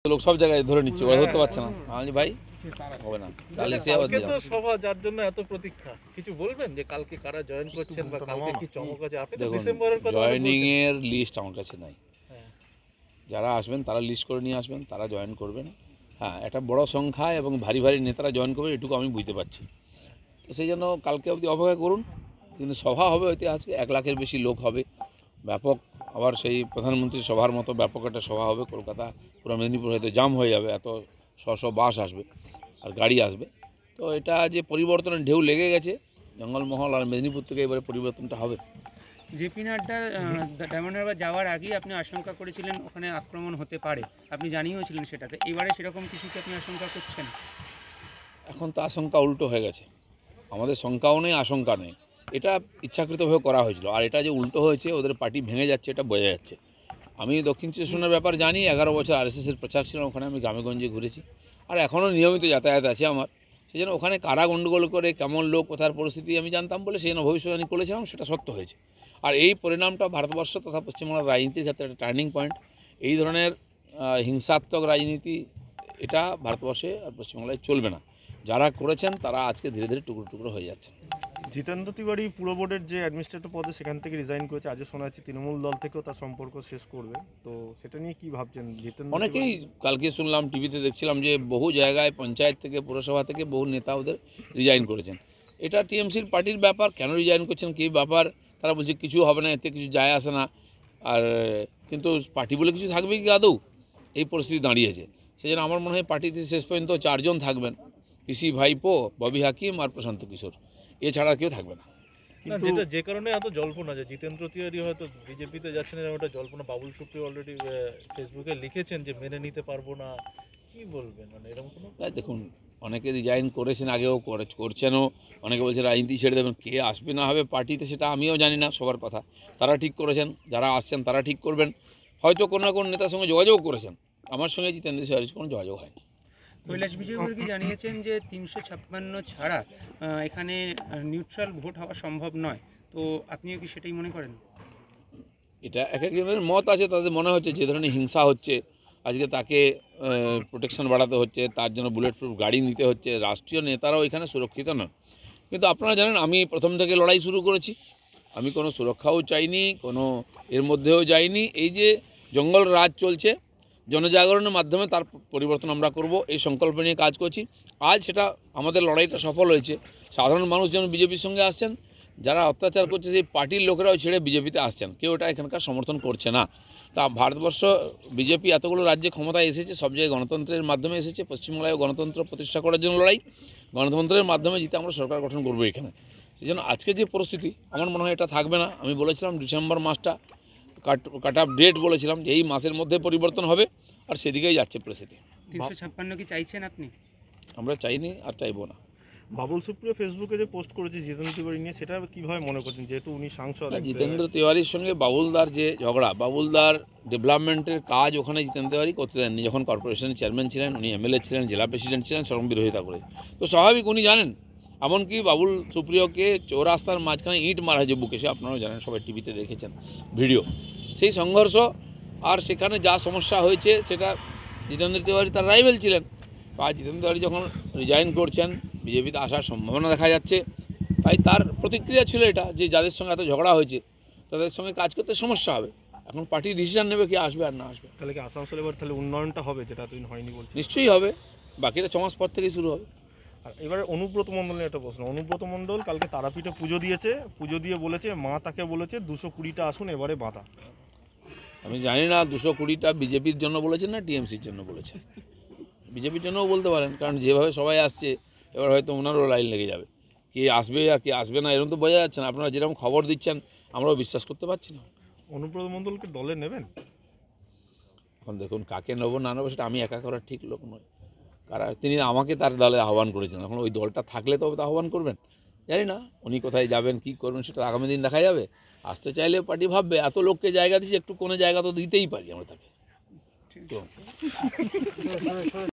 লোক সব জায়গায় ধরে নিচ্ছে, ওরা ধরতে পারছে না। আমি ভাই হবে না, কাল এসে আবার কালকে তো সভা, যার জন্য এত প্রতীক্ষা, কিছু বলবেন যে কালকে কারা জয়েন করছেন বা কালকে কি চমক আছে? আপনি তো দেখুন, ডিসেম্বরের কথা জয়েনিং এর লিস্ট আমার কাছে নাই। হ্যাঁ। যারা আসবেন তারা লিস্ট করে নিয়ে আসবেন, তারা জয়েন করবেন। হ্যাঁ, একটা বড় সংখ্যা এবং ভারী ভারী নেতারা জয়েন করবে, এটুকু আমি বুঝতে পারছি। তো সেই জন্য কালকে অবধি অপেক্ষা করুন। কিন্তু সভা হবে ঐতিহাসিক, 1 লাখের বেশি লোক হবে, ব্যাপক। আবার সেই প্রধানমন্ত্রী সভার মতো ব্যাপক একটা সভা হবে। কলকাতা পুরো মেদিনীপুর হয়তো জাম হয়ে যাবে, এত শো বাস আসবে আর গাড়ি আসবে। তো এটা যে পরিবর্তনের ঢেউ লেগে গেছে জঙ্গলমহল আর মেদিনীপুর থেকে, এবারে পরিবর্তনটা হবে। জেপি নাড্ডা ডায়মন্ড হারবার যাওয়ার আগেই আপনি আশঙ্কা করেছিলেন ওখানে আক্রমণ হতে পারে, আপনি জানিয়েছিলেন সেটাকে। এবারে সেরকম কিছু কি আপনি আশঙ্কা করছেন? এখন তো আশঙ্কা উল্টো হয়ে গেছে, আমাদের শঙ্কাও নেই, আশঙ্কা নেই। এটা ইচ্ছাকৃতভাবে করা হয়েছিল, আর এটা যে উল্টো হয়েছে, ওদের পার্টি ভেঙে যাচ্ছে, এটা বোঝা যাচ্ছে। আমি দক্ষিণ স্টেশনের ব্যাপার জানি, 11 বছর আরএসএসের প্রচার ছিল, ওখানে আমি গ্রামেগঞ্জে ঘুরেছি, আর এখনও নিয়মিত যাতায়াত আছে আমার। সেই জন্য ওখানে কারা গণ্ডগোল করে, কেমন লোক, কোথার পরিস্থিতি আমি জানতাম বলে সেই জন্য ভবিষ্যৎবাণী করেছিলাম, সেটা সত্য হয়েছে। আর এই পরিণামটা ভারতবর্ষ তথা পশ্চিমবাংলার রাজনীতির ক্ষেত্রে একটা টার্নিং পয়েন্ট। এই ধরনের হিংসাত্মক রাজনীতি এটা ভারতবর্ষে আর পশ্চিমবাংলায় চলবে না। যারা করেছেন তারা আজকে ধীরে ধীরে টুকরো টুকরো হয়ে যাচ্ছেন। জিতেন্দ্র তিওয়ারি পুর বোর্ডের যে অ্যাডমিনিস্ট্রেটর পদে, সেখান থেকে রিজাইন করেছে। আজও শোনা যাচ্ছে তৃণমূল দল থেকেও তার সম্পর্ক শেষ করবে। তো সেটা নিয়ে কি ভাবছেন? জিতেন্দ্র অনেকেই কালকে শুনলাম, টিভিতে দেখছিলাম যে বহু জায়গায় পঞ্চায়েত থেকে, পুরসভা থেকে বহু নেতা ওদের রিজাইন করেছেন। এটা টিএমসির পার্টির ব্যাপার, কেন রিজাইন করছেন কী ব্যাপার, তারা বলছে কিছু হবে না, এতে কিছু যায় আসে না। আর কিন্তু পার্টি বলে কিছু থাকবে কি আদৌ? এই পরিস্থিতি দাঁড়িয়েছে। সেই জন্য আমার মনে হয় পার্টিতে শেষ পর্যন্ত 4 জন থাকবেন, পিসি ভাইপো, ববি হাকিম আর প্রশান্ত কিশোর, এছাড়া কেউ থাকবে না। যেটা যে কারণে এত জল্পনা যে জিতেন্দ্র তিওয়ারি হয়তো বিজেপিতে যাচ্ছেন, এরকম একটা জল্পনা বাবুল সুপ্রিয় অলরেডি ফেসবুকে লিখেছেন যে মেনে নিতে পারবো না। কি বলবেন, মানে এরকম কোনো? দেখুন, অনেকে রিজাইন করেছেন, আগেও করছেনও। অনেকে বলছে রাজনীতি ছেড়ে দেবেন। কে আসবে না হবে পার্টিতে সেটা আমিও জানি না, সবার কথা তারা ঠিক করেছেন, যারা আসছেন তারা ঠিক করবেন। হয়তো কোনো না কোনো নেতার সঙ্গে যোগাযোগ করেছেন, আমার সঙ্গে জিতেন্দ্র তিওয়ারির কোনো যোগাযোগ হয়নি। কৈলাস বিজয়বর্গী জানিয়েছেন যে 356 ছাড়া এখানে নিউট্রাল ভোট হওয়া সম্ভব নয়। তো আপনিও কি সেটাই মনে করেন? এটা এক একজনের মত আছে, তাদের মনে হচ্ছে যে ধরনের হিংসা হচ্ছে, আজকে তাকে প্রোটেকশন বাড়াতে হচ্ছে, তার জন্য বুলেট প্রুফ গাড়ি নিতে হচ্ছে, রাষ্ট্রীয় নেতারাও এখানে সুরক্ষিত নন। কিন্তু আপনারা জানেন, আমি প্রথম থেকে লড়াই শুরু করেছি, আমি কোনো সুরক্ষাও চাইনি, কোনো এর মধ্যেও যাইনি। এই যে জঙ্গল রাজ চলছে, জনজাগরণের মাধ্যমে তার পরিবর্তন আমরা করব, এই সংকল্প নিয়ে কাজ করছি। আজ সেটা আমাদের লড়াইটা সফল হয়েছে। সাধারণ মানুষ যেন বিজেপির সঙ্গে আসছেন, যারা অত্যাচার করছে সেই পার্টির লোকেরাও ছেড়ে বিজেপিতে আসছেন, কেউ এটা এখানকার সমর্থন করছে না। তা ভারতবর্ষ বিজেপি এতগুলো রাজ্যে ক্ষমতায় এসেছে, সব জায়গায় গণতন্ত্রের মাধ্যমে এসেছে। পশ্চিমবাংলায় গণতন্ত্র প্রতিষ্ঠা করার জন্য লড়াই, গণতন্ত্রের মাধ্যমে জিতে আমরা সরকার গঠন করবো এখানে। সেই জন্য আজকে যে পরিস্থিতি, আমার মনে হয় এটা থাকবে না। আমি বলেছিলাম ডিসেম্বর মাসটা কাট অফ ডেট বলেছিলাম, যে এই মাসের মধ্যে পরিবর্তন হবে, আর সেদিকেই যাচ্ছে পরিস্থিতি। 356 কি চাইছেন আপনি? আমরা চাইনি আর চাইবো না। বাবুল সুপ্রিয় ফেসবুকে যে পোস্ট করেছে জিতেন্দ্র তিওয়ারি নিয়ে, সেটা কীভাবে মনে করছেন, যেহেতু উনি সাংসদ? জিতেন্দ্র তিওয়ারির সঙ্গে বাবুলদার যে ঝগড়া, বাবুলদার ডেভেলপমেন্টের কাজ ওখানে জিতেন্দ্র তিওয়ারি করতে দেননি। যখন কর্পোরেশনের চেয়ারম্যান ছিলেন, উনি এমএলএ ছিলেন, জেলা প্রেসিডেন্ট ছিলেন, সরম বিরোধিতা করে। তো স্বাভাবিক উনি জানেন। এমনকি বাবুল সুপ্রিয়কে চৌরাস্তার মাঝখানে ইট মারা হয়েছে বুকে, সে আপনারাও জানেন, সবাই টিভিতে দেখেছেন ভিডিও। সেই সংঘর্ষ আর সেখানে যা সমস্যা হয়েছে, সেটা জিতেন্দ্র তিওয়ারি তার রাইভেল ছিলেন। আর জিতেন্দ্র তিওয়ারি যখন রিজাইন করছেন, বিজেপিতে আসার সম্ভাবনা দেখা যাচ্ছে, তাই তার প্রতিক্রিয়া ছিল এটা, যে যাদের সঙ্গে এত ঝগড়া হয়েছে তাদের সঙ্গে কাজ করতে সমস্যা হবে। এখন পার্টি ডিসিশন নেবে কে আসবে আর না আসবে। তাহলে কি আসানসোলে এবার তাহলে উন্নয়নটা হবে, যেটা এতদিন হয়নি বলছে? নিশ্চয়ই হবে, বাকিটা 6 মাস পর থেকেই শুরু হবে। আর এবারে অনুব্রত মণ্ডল নিয়ে একটা প্রশ্ন। অনুব্রত মণ্ডল কালকে তারাপীঠে পুজো দিয়েছে, পুজো দিয়ে বলেছে, মা তাকে বলেছে 220টা আসুন এবারে বাঁধা। আমি জানি না 220টা বিজেপির জন্য বলেছেন না টিএমসির জন্য বলেছেন। বিজেপির জন্যও বলতে পারেন, কারণ যেভাবে সবাই আসছে এবার হয়তো ওনারও লাইন লেগে যাবে। কে আসবে আর কে আসবে না এরকম তো বোঝা যাচ্ছে না। আপনারা যেরকম খবর দিচ্ছেন আমরাও বিশ্বাস করতে পারছি না। অনুব্রত মণ্ডলকে দলে নেবেন? এখন দেখুন, কাকে নেবো না নেবো সেটা আমি একা করার ঠিক লোক নয়। তিনি আমাকে তার দলে আহ্বান করেছেন, এখন ওই দলটা থাকলে তবে তো আহ্বান করবেন। জানি না উনি কোথায় যাবেন, কি করবেন, সেটা আগামী দিন দেখা যাবে। আসতে চাইলে পার্টি ভাববে, এত লোককে জায়গা দিচ্ছে, একটু কোনো জায়গা তো দিতেই পারি আমরা তাকে।